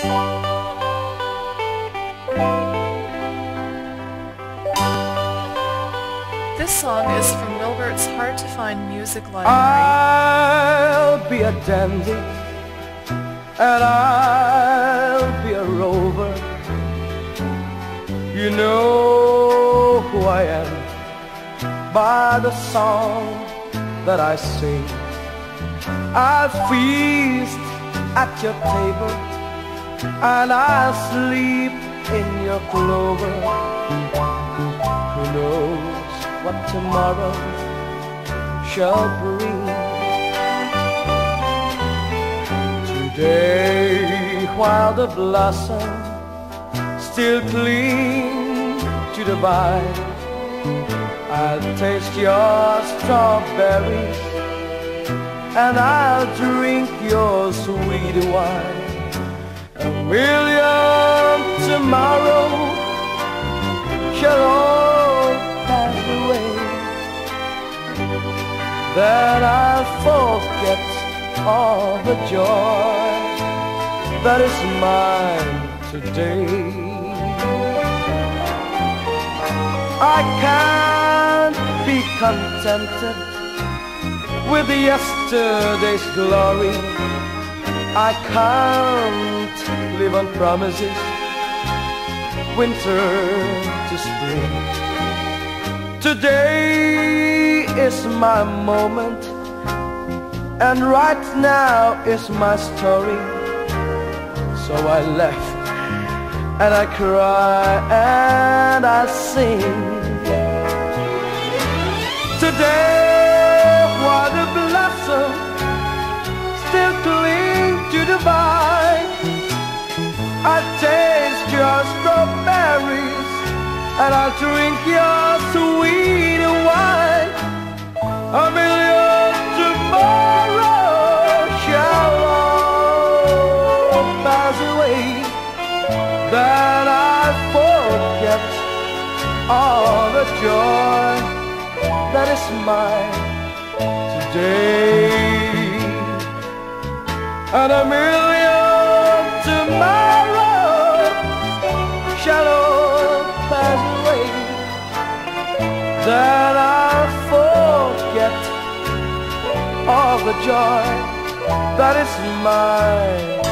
This song is from Wilbert's hard-to-find music library. I'll be a dandy, and I'll be a rover. You know who I am by the song that I sing. I'll feast at your table, and I'll sleep in your clover. Who knows what tomorrow shall bring? Today, while the blossoms still cling to the vine, I'll taste your strawberries, and I'll drink your sweet wine. A million tomorrows shall all pass away, then I'll forget all the joy that is mine today. I can't be contented with yesterday's glory. I can't live on promises, winter to spring. Today is my moment, and right now is my story. So I laugh and I cry and I sing. Today, while the blossoms still cling to the vine, I taste your strawberries, and I'll drink your sweet wine. A million tomorrows shall all pass away, then I forget all the joy that is mine today. And a million tomorrows shall all pass away, then I'll forget all the joy that is mine